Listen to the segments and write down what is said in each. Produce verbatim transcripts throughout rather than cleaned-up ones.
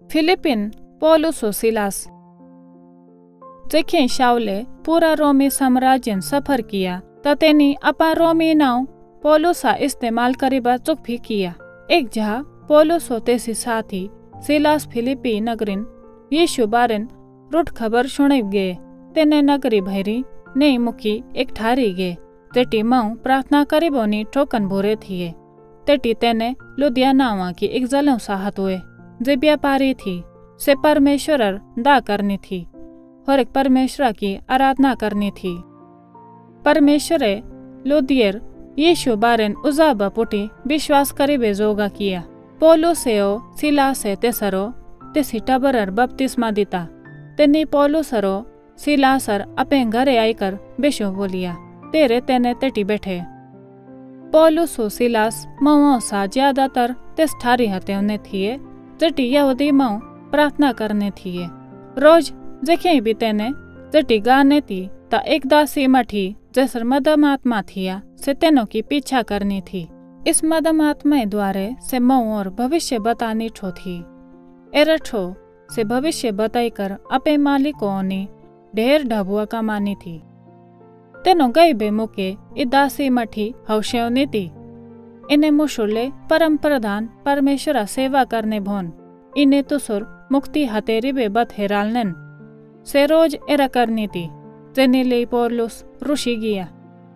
Philippine पौलुस और Silas. देखें शाऊले पूरा रोमी साम्राज्य सफर किया ततेनी अपा रोमी नाव पौलुसा इस्तेमाल करीबा चुक भी किया। एक जहा पौलुस होते सी साथी सिलास फिलिपी नगरिन यीशु बारन रुट खबर सुने गे तेने नगरी भैरी नहीं मुखी एक ठारी गे तेटी माऊ प्रार्थना करीबोनी ठोकन भोरे थिए। तेटी तेने लुधियानावा की एक जलों साहत हुए जे व्यापारी थी से परमेश्वर दा करनी थी और एक परमेश्वर की आराधना करनी थी। परमेश्वर लुधियर यीशु बारन उजाबा पुटी विश्वास करीबे जोगा किया। पौलुसेओ सिलासे तेसरो तेसी टबरर बपतिस्मा दिता तेनी पौलुसरो सिलासर अपने घरे आईकर बेशो बोलिया तेरे तेने तेटी बैठे। पौलुसो सिलास मऊ सा ज्यादातर तेस ठारी हते उन्हें थिए जटी यहूदी मऊ प्रार्थना करने थिए। रोज जखे भी तेने जटी गाने थी ता एक दासी मठी जैसर मदम आत्मा थिया से तेनों की पीछा करनी थी। इस मदम आत्मा द्वारे से मऊ और भविष्य बतानी ठो थी। एरठो से भविष्य बताई कर अपे मालिकों ने ढेर ढबुआ कमानी थी। तेनो गई बे मुके इ दासी मठी हौशेवनी थी। इन्हें मुशुले परम प्रधान परमेश्वर सेवा करने भोन इन्हें तुसुर मुक्ति हतेरी बे बत हेरालनन से रोज एरा करनी थी। जेने ले पौलुस रुशी गिया।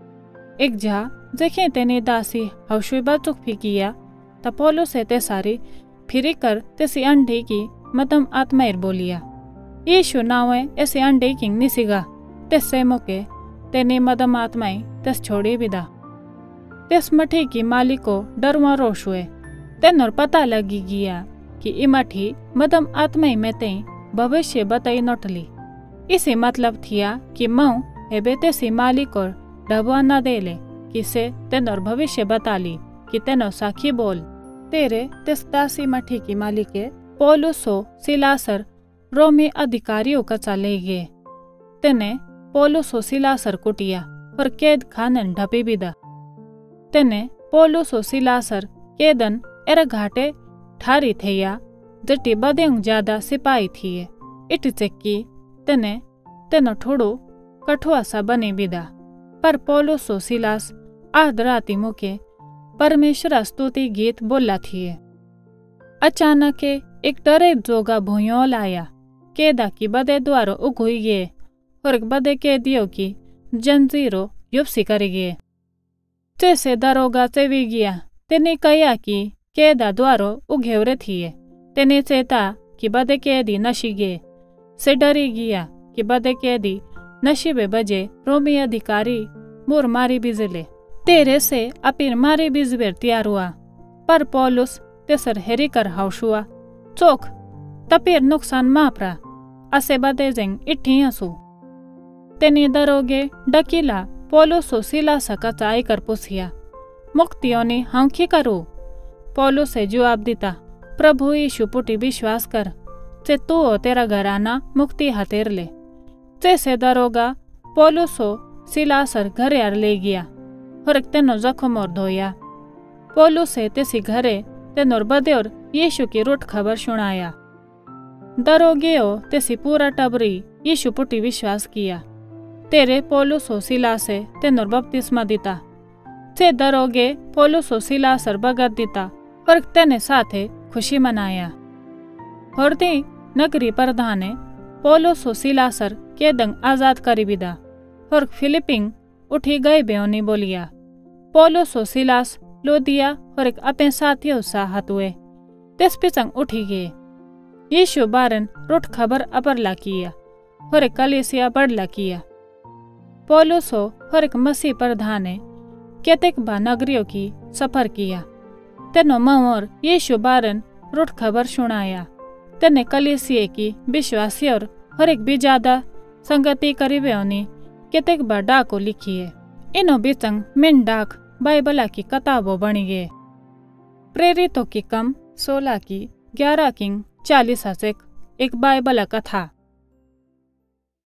एक जा देखे तेने दासी हौशे बचुक भी किया ता पौलुस ते सारी फिरी कर तेसी अंडे की मदम आत्मायर बोलिया यीशु नावे ऐसे अंडे की निसिगा तेसे मुके तेने मदम आत्माई तेस छोड़ी विदा। तेस मठी की मालिको डरवा रोश हुए तेनोर पता लगी गिया कि इ मठी मदम आत्माई में ते भविष्य बताई नोटली। इसी मतलब थिया कि मऊ हेबे तेसी मालिको डबवा न देले कि से तेनोर भविष्य बताली कि तेनो साखी बोल। तेरे तेस दासी मठी की मालिके पौलुसो सिलासर रोमी अधिकारियों का चले गए। तेने पौलुसो सिलासर कुटिया और कैद खानन ढपी बिदा। तेने पौलुसो सिलासर कैदन एरा घाटे ठारी थेया जटी बदेंग ज्यादा सिपाही थिए। इट चेक्की तेने तेनो थोड़ो कठुआ सा बने बिदा। पर पौलुसो सिलास आध राती मुके परमेश्वर स्तुति गीत बोला थिए। अचानक एक डरे जोगा भूयोल आया केदा की बदे द्वारो उगुई गे और एक बदे कैदियों की जंजीरो युप्सी करी गे। जैसे दरोगा चेवी गया तेने कया कि केदा द्वारो उघेवरे थिए। तेने चेता कि बदे कैदी नशी गे से डरी गया कि बदे कैदी नशीबे बजे रोमी अधिकारी मोर मारी बिजले। तेरे से अपिर मारी बिजबेर तैयार हुआ पर पौलुस तेसर हेरी कर हाउशुआ चोक तपीर नुकसान मापरा असे बदे जेंग इठी हसू। तेनी दरोगे डकीला पौलुसो सिलास का चाय कर पुछिया मुक्तियों ने हाउखी करू। पौलुस से जवाब दिता प्रभु यीशु पुटी विश्वास कर चे तू हो तेरा घराना मुक्ति हतेर ले। जैसे दरोगा पौलुसो सिलासर घरे आर ले गया और तेनो जख्म और धोया। पौलुस से तेसी घरे तेनोर बदे और यीशु की रूट खबर सुनाया। दरोगेओ तेसी पूरा टबरी यीशु पुटी विश्वास किया। तेरे पौलुसो सिलासे तेनोर बपतिस्मा दिता। से दरोगे पौलुसो सिलासर बगत दिता और तेने साथे खुशी मनाया। और दी नगरी प्रधाने पौलुसो सिलासर के दंग आजाद करी बिदा और फिलिपिंग उठी गए बेओनी बोलिया। पौलुसो सिलास लुदिया और एक अपने साथियों साहत हुए तेस पिचंग उठी गए। यीशु बारन रुट खबर अपरला किया और एक कलीसिया बढ़ला किया। पौलुसो और एक मसीह प्रधाने केतेक बा नगरियों की सफर किया। तेनो मवर यीशु बारन रुट खबर सुनाया। तेने कलीसिया की विश्वासी और हर एक भी ज्यादा संगति करीबे होनी केतेक बा डाको लिखी है। इनो बिचंग मिन डाक बाइबला की किताबों बनी गए। प्रेरितों की कम सोलह की ग्यारह किंग चालीस हसेक एक बाइबल कथा।